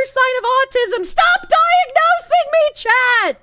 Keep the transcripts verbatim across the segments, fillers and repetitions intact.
sign of autism. Stop diagnosing me, chat!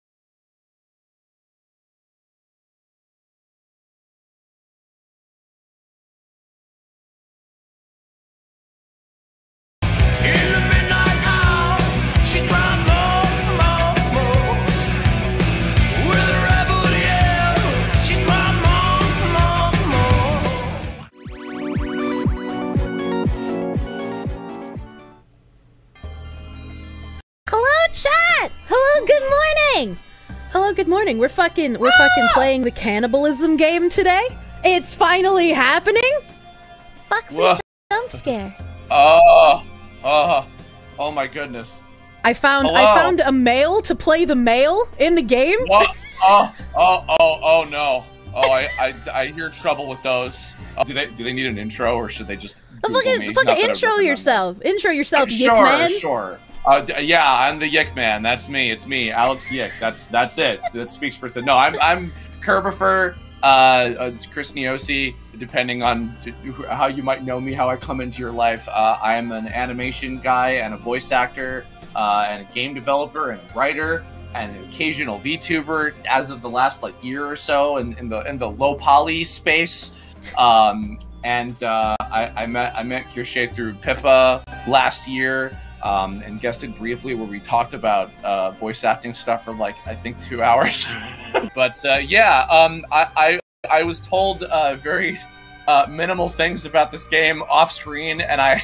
Hello, chat! Hello, good morning! Hello, good morning. We're fucking, we're ah! fucking playing the cannibalism game today. It's finally happening! Fuck the jump scare. Oh, oh, oh my goodness. I found, Hello? I found a male to play the male in the game. What? Oh, oh, oh, oh no. Oh, I, I, I hear trouble with those. Uh, do they, do they need an intro, or should they just Google fucking, me? fucking intro yourself. Them. Intro yourself, Yick Sure, man. sure. Uh, yeah, I'm the Yick man. That's me. It's me, Alex Yick. That's that's it. That speaks for itself. No, I'm I'm Kirbopher, uh, uh Kirsche, depending on how you might know me, how I come into your life. Uh, I am an animation guy and a voice actor, uh, and a game developer and a writer and an occasional VTuber. As of the last like year or so, in, in the in the low poly space. Um, and uh, I, I met I met Kirsche through Pippa last year. Um, and guested briefly where we talked about uh, voice acting stuff for like I think two hours. But uh, yeah, um, I, I I was told uh, very uh, minimal things about this game off screen, and I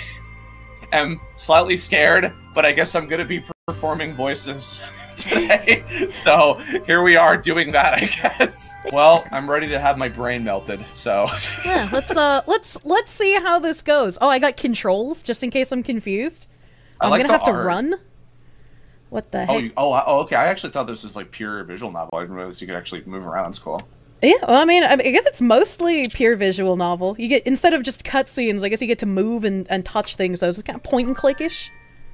am slightly scared. But I guess I'm gonna be performing voices today, so here we are doing that, I guess. Well, I'm ready to have my brain melted. So yeah, let's uh let's let's see how this goes. Oh, I got controls just in case I'm confused. I'm like gonna have art. to run? What the heck? Oh, you, oh, oh, okay. I actually thought this was like pure visual novel. I didn't realize you could actually move around. It's cool. Yeah, well, I mean, I guess it's mostly pure visual novel. You get, instead of just cutscenes, I guess you get to move and, and touch things, so it's kind of point and click-ish.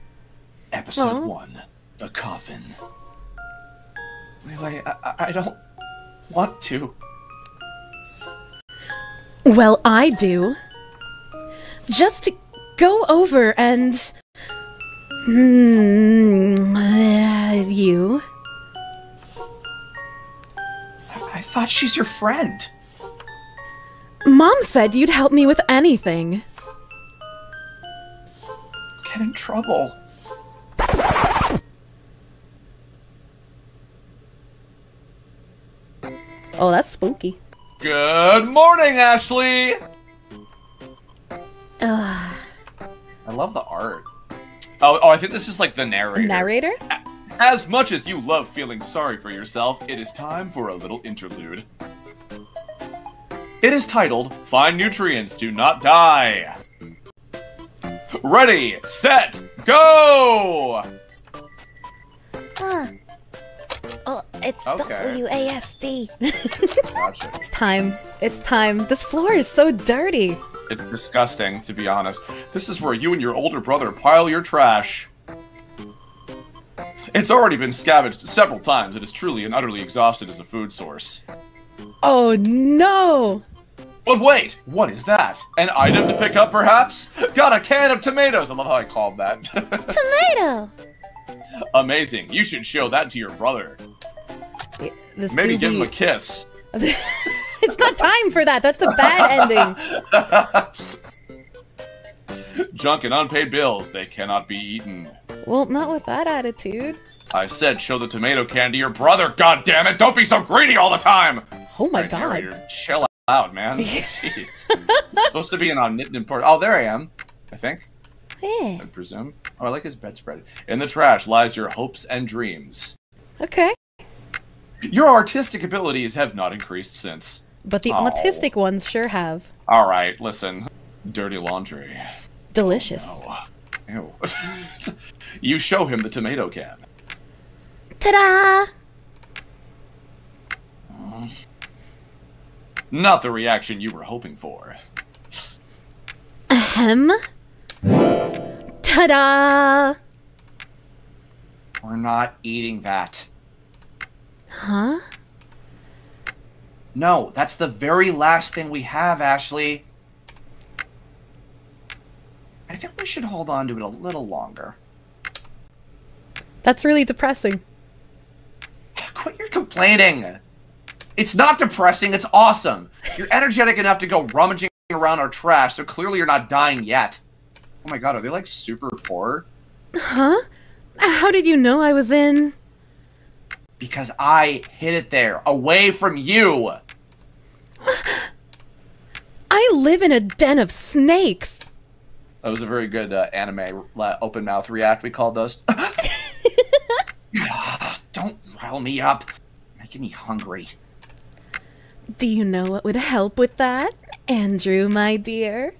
Episode Aww. one, The Coffin. Really, I, I don't want to. Well, I do. Just to go over and... Hmm, uh, you? I thought she's your friend. Mom said you'd help me with anything. Get in trouble. Oh, that's spooky. Good morning, Ashley! Ugh. I love the art. Oh, oh, I think this is like the narrator. Narrator? As much as you love feeling sorry for yourself, it is time for a little interlude. It is titled, Find Nutrients, Do Not Die. Ready, set, go! Huh. Oh, it's okay. W A S D. Gotcha. It's time. It's time. This floor is so dirty. It's disgusting, to be honest. This is where you and your older brother pile your trash. It's already been scavenged several times. It is truly and utterly exhausted as a food source. Oh, no! But wait! What is that? An item to pick up, perhaps? Got a can of tomatoes! I love how I called that. Tomato! Amazing. You should show that to your brother. This Maybe dude give be... him a kiss. It's not time for that. That's the bad ending. Junk and unpaid bills. They cannot be eaten. Well, not with that attitude. I said show the tomato can to your brother, God damn it! Don't be so greedy all the time! Oh my right, god. Narrator, chill out, man. Jeez. Supposed to be an omnipotent part. Oh, there I am. I think. Yeah. I presume. Oh, I like his bedspread. In the trash lies your hopes and dreams. Okay. Your artistic abilities have not increased since. But the oh. autistic ones sure have. Alright, listen. Dirty laundry. Delicious. Oh, no. Ew. You show him the tomato can. Ta-da! Uh, not the reaction you were hoping for. Ahem. Ta-da! We're not eating that. Huh? No, that's the very last thing we have, Ashley. I think we should hold on to it a little longer. That's really depressing. Quit your complaining. It's not depressing, it's awesome. You're energetic enough to go rummaging around our trash, so clearly you're not dying yet. Oh my god, are they like super poor? Huh? How did you know I was in? Because I hid it there, away from you. I live in a den of snakes. That was a very good uh, anime uh, open mouth react, we called those. Don't rile me up. Making me hungry. Do you know what would help with that, Andrew, my dear?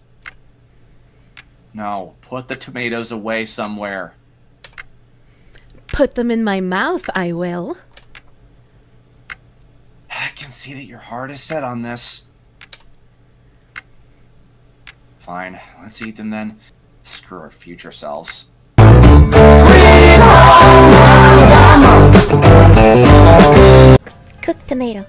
No, put the tomatoes away somewhere. Put them in my mouth, I will. I can see that your heart is set on this. Fine, let's eat them then. Screw our future selves. Cooked tomato.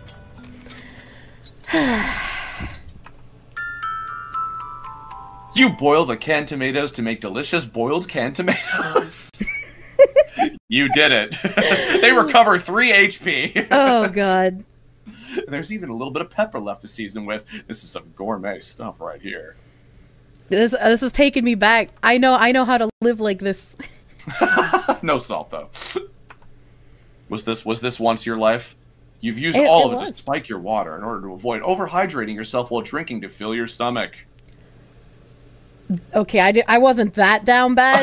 You boil the canned tomatoes to make delicious boiled canned tomatoes. You did it. They recover three H P. Oh, God. There's even a little bit of pepper left to season with. This is some gourmet stuff right here. This this is taking me back. I know I know how to live like this. No salt though. Was this was this once your life? You've used It- all it of it was. to spike your water in order to avoid overhydrating yourself while drinking to fill your stomach. Okay, I, did, I wasn't that down bad.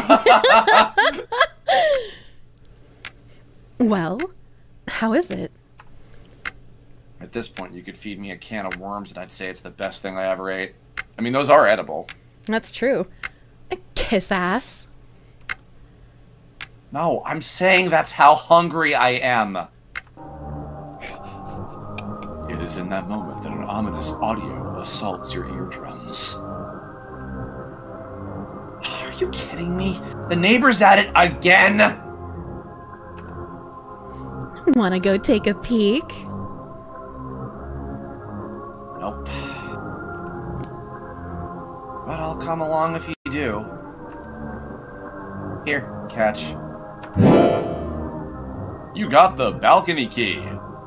Well, how is it? At this point, you could feed me a can of worms and I'd say it's the best thing I ever ate. I mean, those are edible. That's true. Kiss ass. No, I'm saying that's how hungry I am. It is in that moment that an ominous audio assaults your eardrums. Are you kidding me? The neighbor's at it again? Wanna go take a peek? Nope. But I'll come along if you do. Here, catch. You got the balcony key.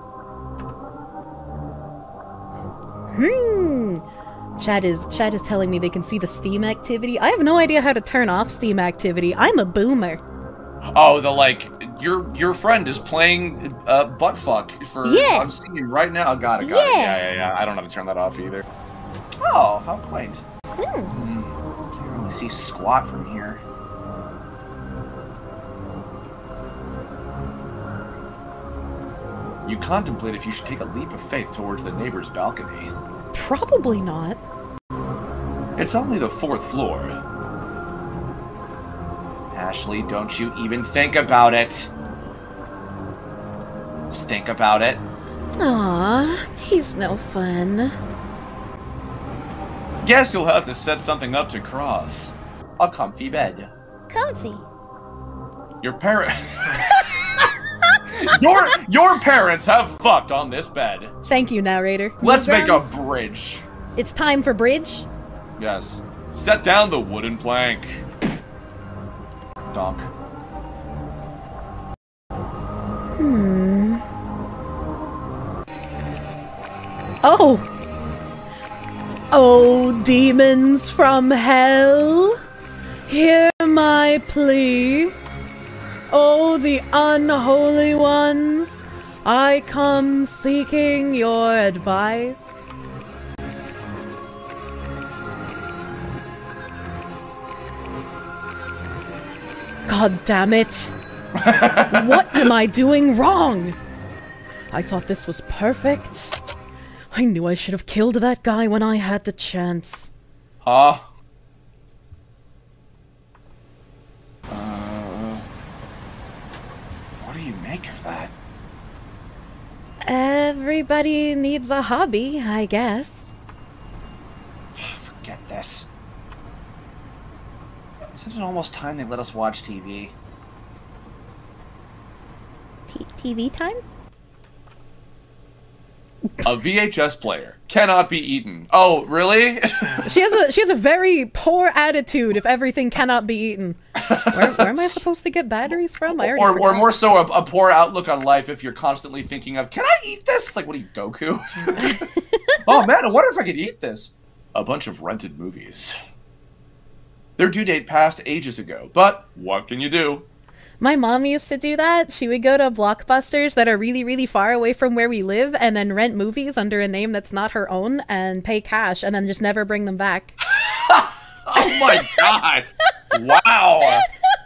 Hmm. Chat is chat is telling me they can see the Steam activity. I have no idea how to turn off Steam activity. I'm a boomer. Oh, the like your your friend is playing uh, buttfuck for. Yeah. I'm seeing him right now. Got it. Got it. Yeah. Yeah, yeah, yeah. I don't know how to turn that off either. Oh, how quaint. Hmm. Hmm. Can't really see squat from here. You contemplate if you should take a leap of faith towards the neighbor's balcony. Probably not. It's only the fourth floor. Ashley, don't you even think about it. Stink about it. Aw, he's no fun. Guess you'll have to set something up to cross. A comfy bed. Comfy. Your parent... your, your parents have fucked on this bed. Thank you, narrator. Let's make a Newgrounds? bridge. It's time for bridge. Yes. Set down the wooden plank. Donk. Hmm. Oh. Oh, demons from hell, hear my plea. Oh, the unholy ones, I come seeking your advice. God damn it! What am I doing wrong? I thought this was perfect. I knew I should have killed that guy when I had the chance. Huh? Uh, what do you make of that? Everybody needs a hobby, I guess. Forget this. Isn't it almost time they let us watch T V? T TV time? A V H S player cannot be eaten. Oh, really? She has a she has a very poor attitude if everything cannot be eaten. Where, where am I supposed to get batteries from? I already or, forgot. or more so, a, a poor outlook on life if you're constantly thinking of, can I eat this? It's like, what are you, Goku? Oh man, I wonder if I could eat this. A bunch of rented movies. Their due date passed ages ago, but what can you do? My mom used to do that. She would go to Blockbusters that are really, really far away from where we live and then rent movies under a name that's not her own and pay cash and then just never bring them back. Oh my god. Wow.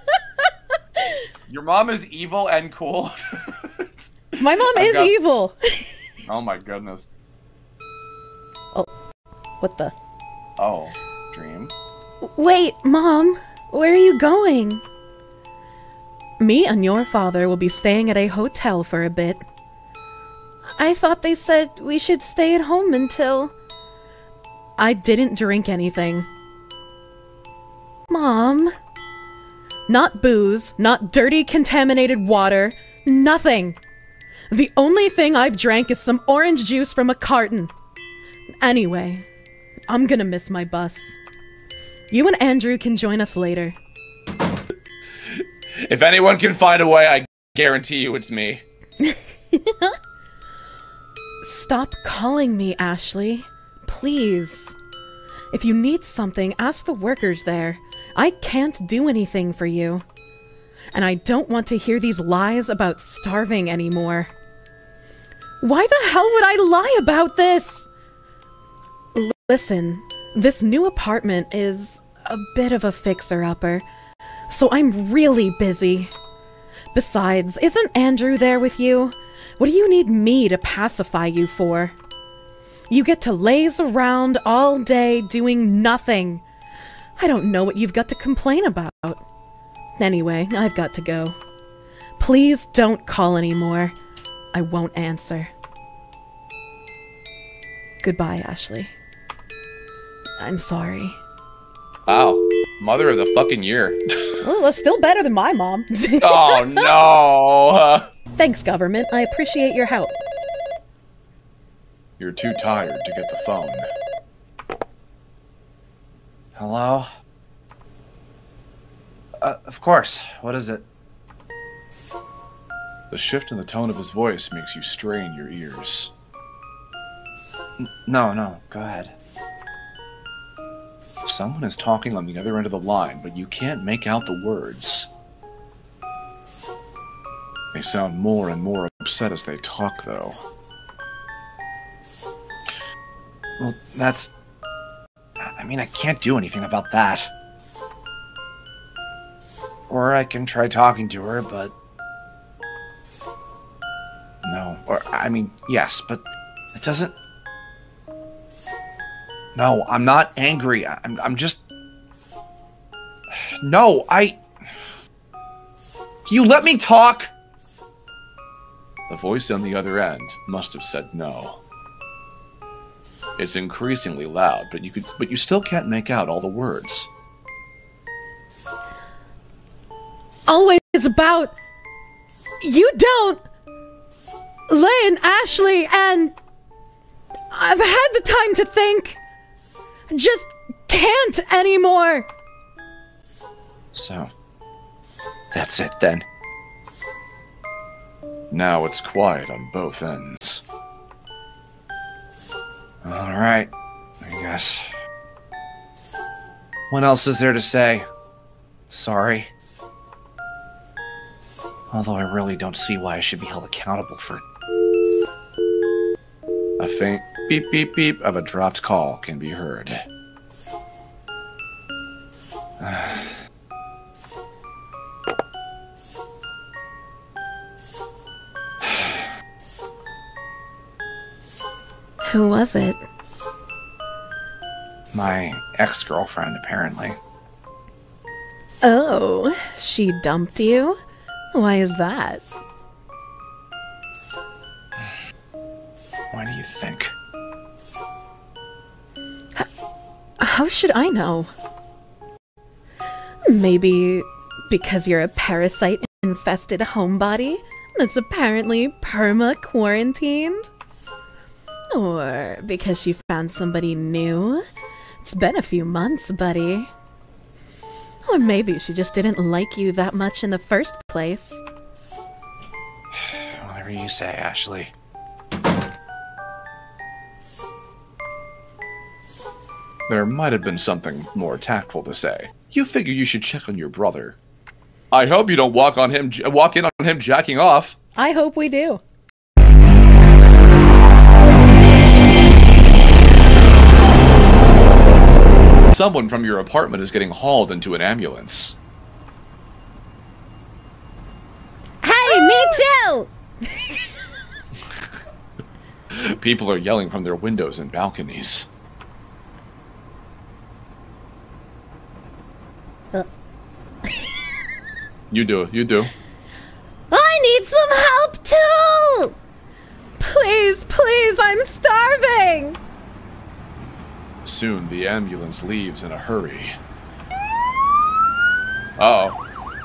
Your mom is evil and cool. My mom I've is got... evil. Oh my goodness. Oh, what the? Oh, dream. Wait, Mom, where are you going? Me and your father will be staying at a hotel for a bit. I thought they said we should stay at home until... I didn't drink anything. Mom. Not booze, not dirty contaminated water, nothing. The only thing I've drank is some orange juice from a carton. Anyway, I'm gonna miss my bus. You and Andrew can join us later. If anyone can find a way, I guarantee you it's me. Stop calling me, Ashley. Please. If you need something, ask the workers there. I can't do anything for you. And I don't want to hear these lies about starving anymore. Why the hell would I lie about this? L- listen, this new apartment is a bit of a fixer-upper, so I'm really busy. Besides, isn't Andrew there with you? What do you need me to pacify you for? You get to laze around all day doing nothing. I don't know what you've got to complain about. Anyway, I've got to go. Please don't call anymore. I won't answer. Goodbye, Ashley. I'm sorry. Wow. Mother of the fucking year. Well, that's still better than my mom. Oh, no. Thanks, government. I appreciate your help. You're too tired to get the phone. Hello? Uh, of course. What is it? The shift in the tone of his voice makes you strain your ears. N- no, no. Go ahead. Someone is talking on the other end of the line, but you can't make out the words. They sound more and more upset as they talk, though. Well, that's... I mean, I can't do anything about that. Or I can try talking to her, but... No. Or, I mean, yes, but it doesn't... No, I'm not angry. I'm, I'm just... No, I... Can you let me talk? The voice on the other end must have said no. It's increasingly loud, but you could, but you still can't make out all the words. Always about... You don't... Lynn, Ashley, and... I've had the time to think... Just can't anymore. So, that's it then. Now it's quiet on both ends. Alright, I guess. What else is there to say? Sorry. Although I really don't see why I should be held accountable for it. A faint beep beep beep of a dropped call can be heard. Who was it? My ex-girlfriend, apparently. Oh, she dumped you? Why is that? Why do you think? H- how should I know? Maybe because you're a parasite-infested homebody that's apparently perma-quarantined? Or because she found somebody new? It's been a few months, buddy. Or maybe she just didn't like you that much in the first place. Whatever you say, Ashley. There might have been something more tactful to say. You figure you should check on your brother. I hope you don't walk on him, walk in on him jacking off. I hope we do. Someone from your apartment is getting hauled into an ambulance. Hey, me too! People are yelling from their windows and balconies. Uh. You do, you do. I need some help too! Please, please, I'm starving! Soon the ambulance leaves in a hurry. Uh-oh.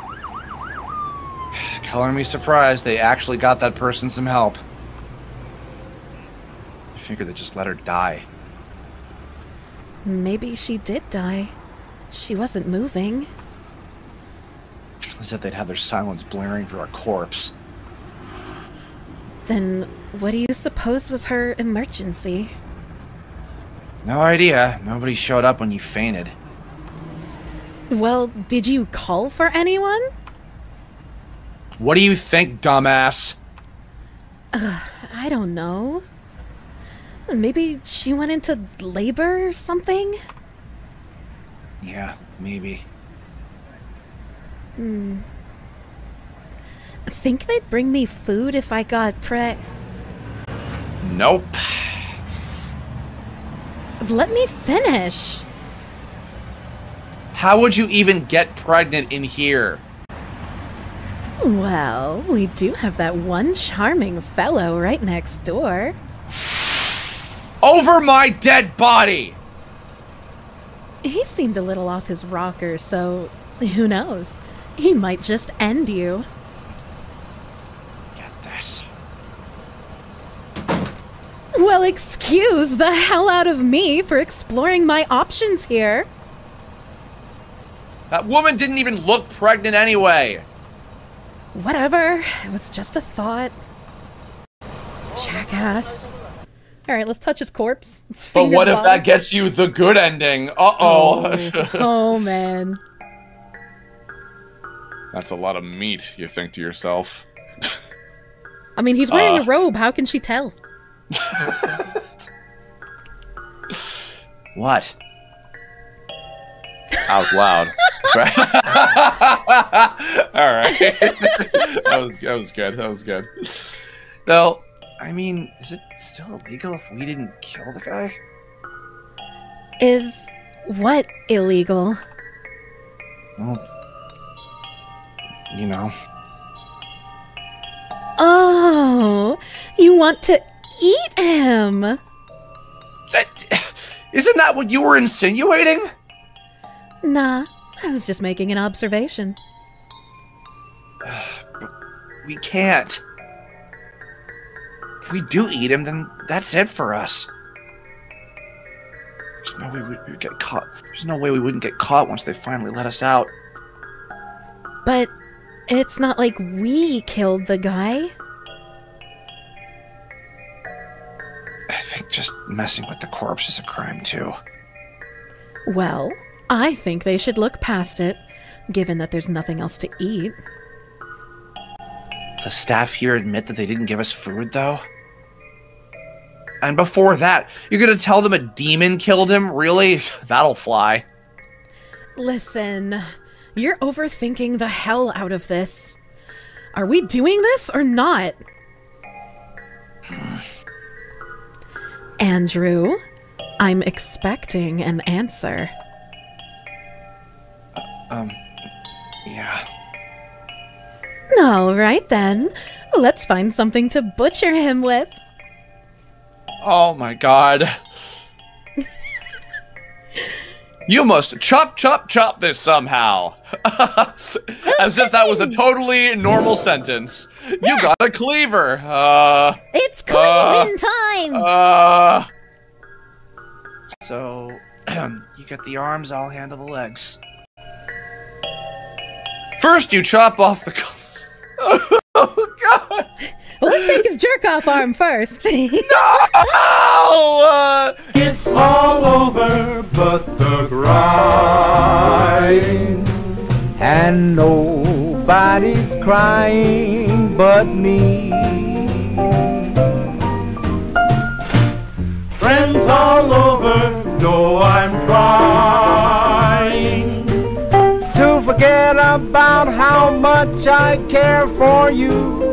Color me surprised they actually got that person some help. I figured they just let her die. Maybe she did die. She wasn't moving. As if they'd have their silence blaring for a corpse. Then what do you suppose was her emergency? No idea. Nobody showed up when you fainted. Well, did you call for anyone? What do you think, dumbass? Uh, I don't know. Maybe she went into labor or something? Yeah, maybe. Hmm. Think they'd bring me food if I got pre- Nope. Let me finish. How would you even get pregnant in here? Well, we do have that one charming fellow right next door. Over my dead body! He seemed a little off his rocker, so who knows? He might just end you. Get this. Well, excuse the hell out of me for exploring my options here. That woman didn't even look pregnant anyway. Whatever. It was just a thought. Jackass. Alright, let's touch his corpse. Let's But finger what the if bottom. that gets you the good ending? Uh-oh. Oh. Oh, man. That's a lot of meat, you think to yourself. I mean, he's wearing Uh. a robe. How can she tell? What? Out loud. Alright. that was that was good. That was good. Now, I mean, is it still illegal if we didn't kill the guy? Is what illegal? Well, you know. Oh, you want to eat him? That, isn't that what you were insinuating? Nah, I was just making an observation. But we can't. If we do eat him, then that's it for us. There's no way we would get caught. There's no way we wouldn't get caught once they finally let us out. But it's not like we killed the guy. I think just messing with the corpse is a crime, too. Well, I think they should look past it, given that there's nothing else to eat. The staff here admit that they didn't give us food, though? And before that, you're gonna tell them a demon killed him? Really? That'll fly. Listen, you're overthinking the hell out of this. Are we doing this or not? Andrew, I'm expecting an answer. Um, yeah. All right then, let's find something to butcher him with. Oh my god. You must chop, chop, chop this somehow. As if that was a totally normal sentence. You Yeah. got a cleaver. Uh. It's cleaving time. Uh. So, you get the arms, I'll handle the legs. First, you chop off the. Oh God! Well, let's take his jerk off arm first. No! Uh, It's all over but the grind, and nobody's crying but me. Friends all over know I'm trying to forget about how much I care for you.